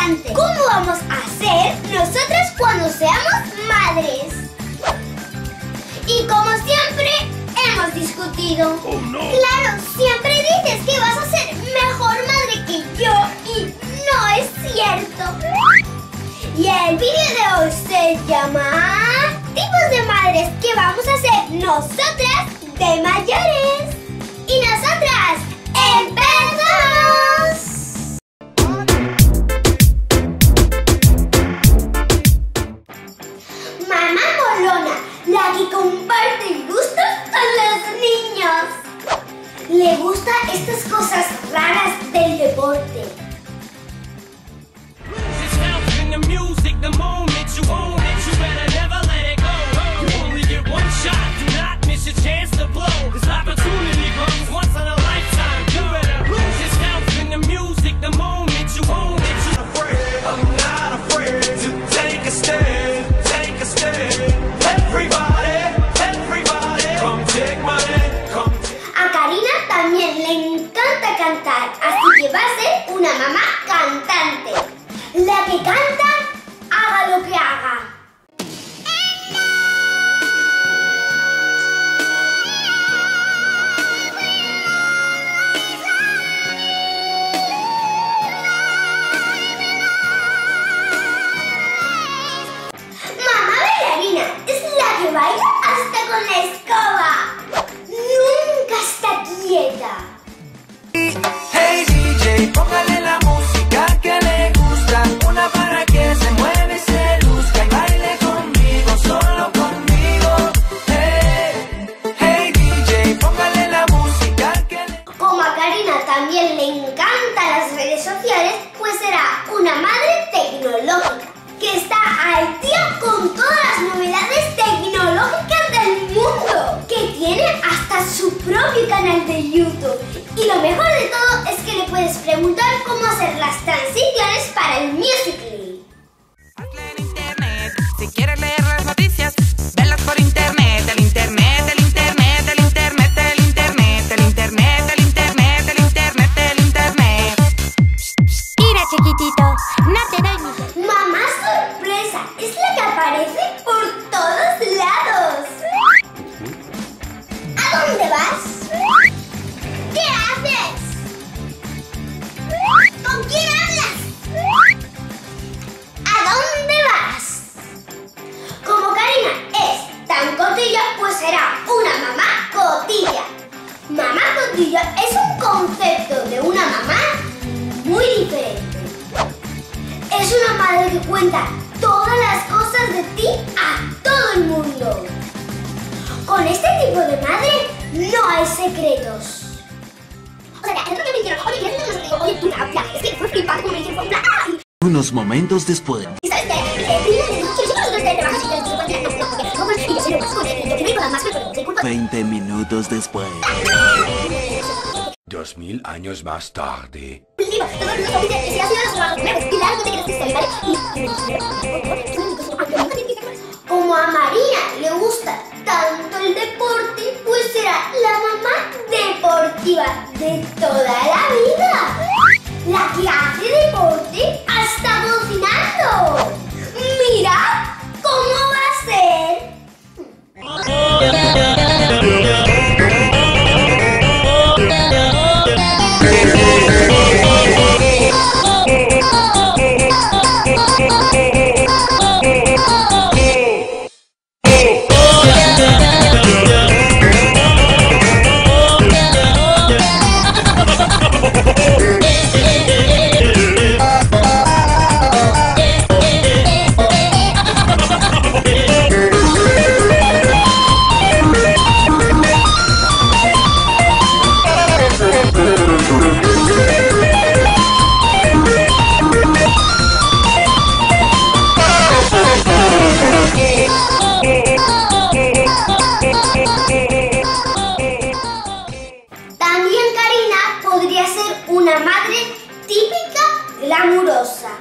cantante. ¿Cómo vamos a ser nosotras cuando seamos madres? Y como siempre, hemos discutido. Oh, no. Claro, siempre dices que vas a ser mejor madre que yo y no es cierto. Y el vídeo de hoy se llama tipos de madres que vamos a ser nosotras de mayores. Y nosotras, ¡empezamos! Mamá molona, la que comparte gustos con los niños. Le gustan estas cosas raras del deporte. A Karina también le encanta cantar, así que va a ser una mamá cantante. La que canta, haga lo que haga. Mamá bailarina es la que baila hasta con la escoba. Nunca está quieta. Hey DJ, póngale la música que le gusta, una para que se mueva y se luzca y baile conmigo, solo conmigo. Hey DJ, póngale la música que le... Como a Karina también le encantan las redes sociales, pues será una madre tecnológica que está al día con todas las novedades tecnológicas del mundo, que tiene hasta su propio canal de YouTube. Y lo mejor de todo es que le puedes preguntar cómo hacer las transiciones para el Musical.ly. Hazle en internet, si quieres leer las noticias, velas por internet, el internet, el internet, el internet, el internet, el internet, el internet, el internet, el internet. Mira, chiquitito, no te doy ni... Mamá sorpresa es la que aparece por todos lados. ¿A dónde vas? ¿Qué haces? ¿Con quién hablas? ¿A dónde vas? Como Karina es tan cotilla, pues será una mamá cotilla. Mamá cotilla es un concepto de una mamá muy diferente. Es una madre que cuenta todas las cosas de ti a todo el mundo. Con este tipo de madre no hay secretos. O sea, el otro día me dijeron, oye, tú habla, es que fue flipante como me dijeron, ¡ay! Unos momentos después. ¿Y sabes qué? Nosotros te trabajamos y te digo, y yo soy lo más con él, yo quiero ir con la más, pero por culpa... 20 minutos después. 2000 años más tarde. Todo el mundo dice que si has ido a los trabajos primero, claro, no te quieres que se ¿vale? Como a María le gusta tanto el deporte, pues será la mamá deportiva de toda la vida. La que hace deporte hasta cocinando. Mira cómo va a ser. También Karina podría ser una madre típica glamurosa.